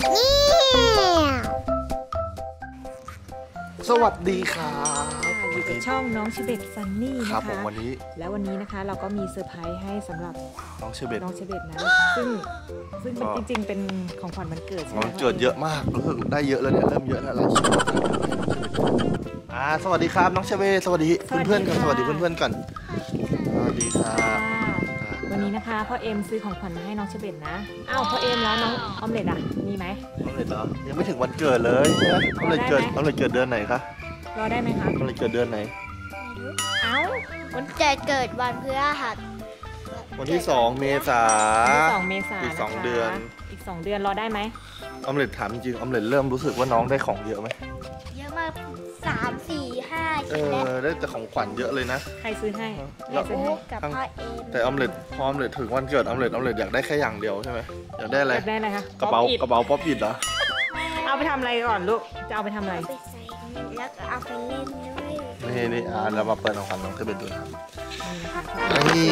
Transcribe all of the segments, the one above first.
สวัสดีครับอยู่กับช่องน้องเชเบตซันนี่นะคะครับผมวันนี้แล้ววันนี้นะคะเราก็มีเซอร์ไพรส์ให้สำหรับน้องเชเบตนะซึ่งมันจริงๆเป็นของขวัญวันเกิดใช่ไหมวันเกิดเยอะมากรู้สึกได้เยอะแล้วเนี่ยเริ่มเยอะแล้วหลายชิ้นสวัสดีครับน้องเชเบตสวัสดีเพื่อนๆกันสวัสดีเพื่อนๆก่อนสวัสดีครับวันนี้นะคะพ่อเอ็มซื้อของขวัญมาให้น้องเชเบตนะอ้าวพ่อเอ็มแล้วน้องออมเล็ตอ่ะมีไหมออมเล็ตเหรอยังไม่ถึงวันเกิดเลยใช่ไหมออมเล็ตเกิดเดือนไหนคะรอได้ไหมคะออมเล็ตเกิดเดือนไหนเอ้าวันเกิดวันพฤหัสวันที่2 เมษายนอีก2 เดือนอีก2 เดือนรอได้ไหมออมเล็ตถามจริงออมเล็ตเริ่มรู้สึกว่าน้องได้ของเยอะไหมเยอะมาก3, 4, 5ชิ้นได้แต่ของขวัญเยอะเลยนะใครซื้อให้กับพ่อเอ็มแต่ออมเล็ตพอออมเล็ตถึงวันเกิดออมเล็ตอยากได้แค่อย่างเดียวใช่ไหมอยากได้อะไรคะกระเป๋าป๊อปอิดเหรอเอาไปทำอะไรก่อนลูกจะเอาไปทำอะไรแล้วก็เอาไปเล่นด้วยนี่เรามาเปิดของขวัญน้องเชเบตดูครับนี่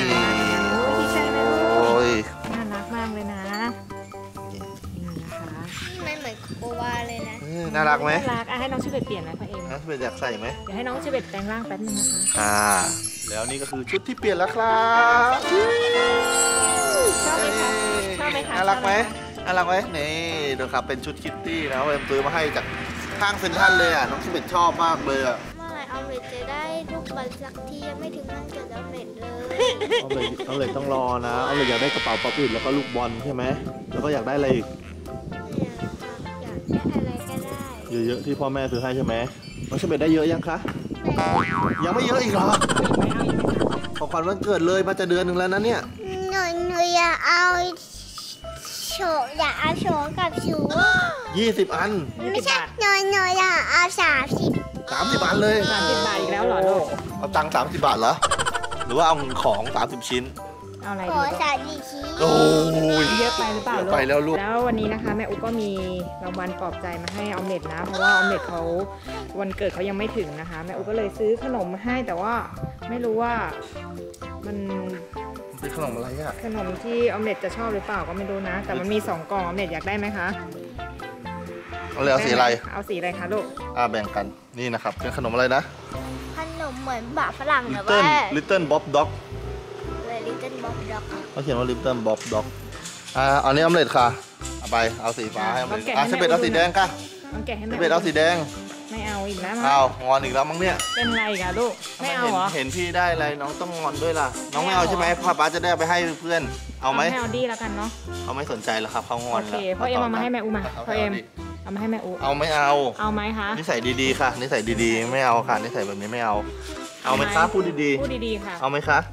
โอ้ยน่ารักมากเลยนะนี่นะคะมันเหมือนโกวาเลยนะน่ารักไหมน่ารักให้น้องเชเบตเปลี่ยนไหมพ่อเอ็มน้องเชเบตอยากใส่ไหมเดี๋ยวให้น้องเชเบตแปลงร่างแป๊บนึงนะคะแล้วนี่ก็คือชุดที่เปลี่ยนแล้วครับชอบไหมคะน่ารักไหมนี่ดูครับเป็นชุดคิตตี้นะเอ็มซื้อมาให้จากข้างเซ็นทรัลเลยน้องเชเบตชอบมากเลยเมื่อไหร่ออมเล็ตจะได้ลูกบอลสักทียังไม่ถึงวันเกิดออมเล็ตเลยออมเล็ตต้องรอนะออมเล็ตอยากได้กระเป๋าป๊อปอิดแล้วก็ลูกบอลใช่ไหมแล้วก็อยากได้อะไรอีกอยากได้อะไรก็ได้เยอะๆที่พ่อแม่ซื้อให้ใช่ไหมน้องเชเบตได้เยอะยังคะยังไม่เยอะอีกเหรอของขวัญวันเกิดเลยมาจะเดือนหนึ่งแล้วนะเนี่ยหนูอยากเอาโชกับชู 20 อันไม่ใช่หนูอยากเอา30 อันเลย 30 บาทอีกแล้วเหรอลูกเอาตังค์30 บาทเหรอหรือว่าเอาของ30 ชิ้นเอาอะไรดี30 ชิ้นโอ้ยเยอะไปหรือเปล่าลูกไปแล้วลูกแล้ววันนี้นะคะแม่อุ๊ก็มีรางวัลปลอบใจมาให้ออมเล็ตนะเพราะว่าออมเล็ตเขาวันเกิดเขายังไม่ถึงนะคะแม่อุ๊ก็เลยซื้อขนมมาให้แต่ว่าไม่รู้ว่ามันเป็นขนมอะไรอะขนมที่ออมเล็ตจะชอบหรือเปล่าก็ไม่รู้นะแต่มันมี2 กล่องออมเล็ตอยากได้ไหมคะเอาสีอะไรเอาสีอะไรคะลูกแบ่งกันนี่นะครับเป็นขนมอะไรนะขนมเหมือนบะฝรั่งนะว่าLittle Bob Dog Little Bob Dog เขาเขียนว่า Little Bob Dogอันนี้ออมเล็ตค่ะเอาสีฟ้าให้ออมเล็ตเชเบตเอาสีแดงค่ะเชเบตเอาสีแดงไม่เอาอีกแล้วงอนอีกแล้วมั้งเนี่ยเป็นไรกันลูกไม่เอาเหรอเห็นพี่ได้อะไรน้องต้องงอนด้วยล่ะน้องไม่เอาใช่ไหมป้าจะได้ไปให้เพื่อนเอาไหมให้เอาดีแล้วกันเนาะเอาไม่สนใจแล้วครับเขางอนแล้วโอเคพ่อเอ็มเอามาให้แม่อูมาพ่อเอ็มเอามาให้แม่อูเอาไม่เอาไหมคะนิสัยดีๆค่ะนิสัยดีๆไม่เอาค่ะนิสัยแบบนี้ไม่เอาไหมคะพูดดีๆค่ะเอาไหมคะ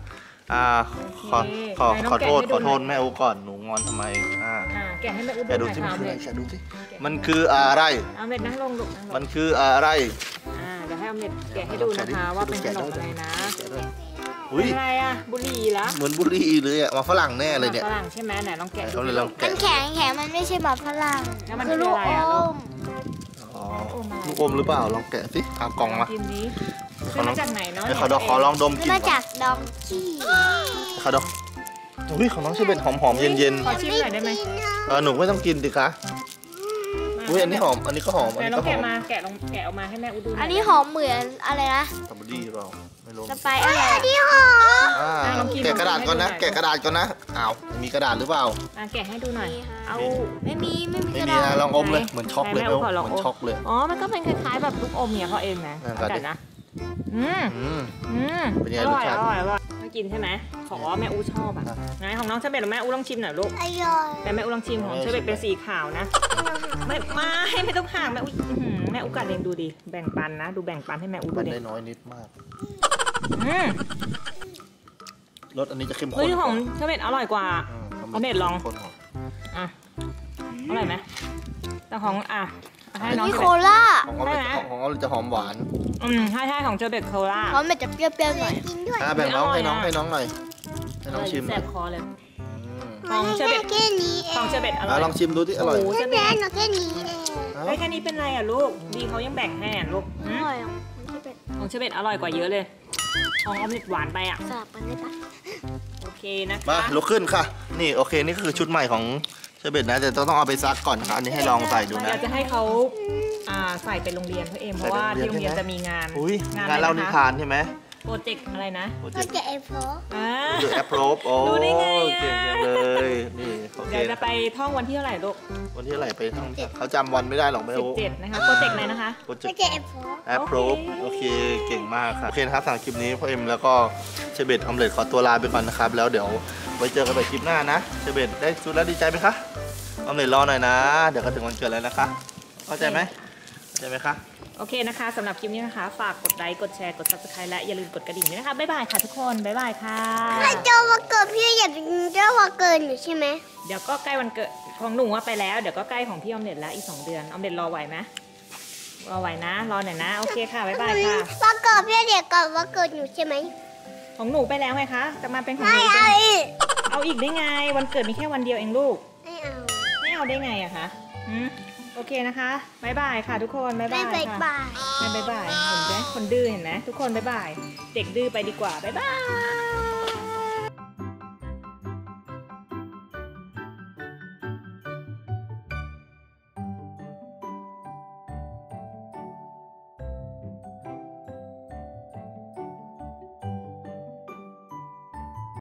ขอโทษแม่อูก่อนหนูงอนทำไมแกะให้แม่อูดูสิมันคืออะไรเอาเม็ดนั่งลงลูกมันคืออะไรเดี๋ยวให้เอาเม็ดแกะให้ดูนะคะว่าเป็นขนมอะไรนะเป็นอะไรอะบุหรี่เหรอเหมือนบุหรี่เลยอะมาฝรั่งแน่เลยเนี่ยฝรั่งใช่ไหมไหนลองแกะดูมันแข็งมันไม่ใช่แบบฝรั่งคือลูกอมลูกอมหรือเปล่าลองแกะสิเอากล่องมามาจากไหนเนาะขอลองดมกินมาจากดองกี้ดองของน้องชื่อเป็นหอมเย็นขอชิมหน่อยได้ไหมหนูไม่ต้องกินสิคะอันนี้หอมอันนี้ก็หอมอันนี้ก็หอมแกะออกมาให้แม่อูดูอันนี้หอมเหมือนอะไรนะสตรอเบอรี่เปล่าไม่รู้สไปซ์อะไรอันนี้หอมแกะกระดาษก่อนนะมีกระดาษหรือเปล่าแกะให้ดูหน่อยเอาไม่มีลองอมเลยเหมือนช็อกเลยมันก็เป็นคล้ายๆแบบลูกอมเนี่ยเขาเองนะกัดนะเป็นยังไงอร่อยไม่กินใช่ไหมของแม่อูชอบไหนของน้องเชเบตแม่อูลองชิมหน่อยลูกแต่แม่อูลองชิมของเชเบตเป็นสีขาวนะไม่ต้องห่างแม่อูกัดเองดูดิแบ่งปันนะดูแบ่งปันให้แม่อูดูดิได้น้อยนิดมากรสอันนี้จะเข้มข้นของเชเบตอร่อยกว่าเอาเม็ดลองอร่อยไหมแต่ของให้น้องโคล่าของเราจะหอมหวานใช่ของเชเบตโคล่าเพราะมันจะเปรี้ยวๆหน่อยแบ่งน้องให้น้องหน่อยให้น้องชิมแสบคอเลยของเชเบตอร่อยลองชิมดูที่อร่อยแค่นี้แค่นี้เป็นไรลูกดีเขายังแบ่งให้ลูกของเชเบตอร่อยกว่าเยอะเลยของออมเล็ตหวานไปสลับกันได้ปะโอเคนะมาลุกขึ้นค่ะนี่โอเคนี่คือชุดใหม่ของเชชเบตนะแต่ต้องเอาไปซักก่อนนะคะอันนี้ให้ลองใส่ดูนะอยากจะให้เขาใส่ไปโรงเรียนพ่อเอ็มเพราะว่าที่โรงเรียนจะมีงานอุ้ยงานเล่านิทานใช่ไหมโปรเจกต์อะไรนะโปรเจก็กต์จะเอฟโฟดูแอปโรบโอ้ดูได้ไงเก่งจังเลยนี่โอเคเดี๋ยวจะไปท่องวันที่เท่าไหร่ลูกวันที่เท่าไหร่ไปท่องเขาจำวันไม่ได้หรอกไม่รู้ 17นะคะโปรเจกต์อะไรนะคะโปรเจก็กต์จะเอฟโฟแอปโรบโอเคเก่งมากครับโอเคนะครับสำหรับคลิปนี้พ่อเอ็มแล้วก็เชเบตออมเล็ตขอตัวลาไปก่อนนะครับแล้วเดี๋ยวไว้เจอกันใหม่คลิปหน้านะเชเบตได้ชุดแล้วดีใจไหมคะออมเล็ตรอหน่อยนะ เดี๋ยวก็ถึงวันเกิดแล้วนะคะเข้าใจไหมเข้าใจไหมคะโอเคนะคะสำหรับคลิปนี้นะคะฝากกดไลค์กดแชร์กด subscribe และอย่าลืมกดกระดิ่งด้วยนะคะบ๊ายบายค่ะทุกคนบ๊ายบายค่ะถ้าเจ้าวันเกิดพี่อยากเป็นเจ้าวันเกิดอยู่ใช่ไหมเดี๋ยวก็ใกล้วันเกิดของหนูว่าไปแล้วเดี๋ยวก็ใกล้ของพี่ออมเล็ตแล้วอีก2 เดือนออมเล็ตรอไหวไหมรอไหวนะรอหน่อยนะโอเคค่ะบ๊ายบายค่ะวันเกิดพี่เด็กกับวันเกิดอยู่ใช่ไหมของหนูไปแล้วไงคะจะมาเป็นของหไม่นูเอาอีกเอาอีกได้ไงวันเกิดมีแค่วันเดียวเองลูกไม่เอาไม่เอาได้ไงอะคะโอเคนะคะบ๊ายบายค่ะทุกคนบ๊ายไม่บายไปค่ะบ่ายบ๊ายบายเห็นไหมคนดื้อเห็นไหมทุกคนบ๊ายบายเด็กดื้อไปดีกว่าบ๊ายบาย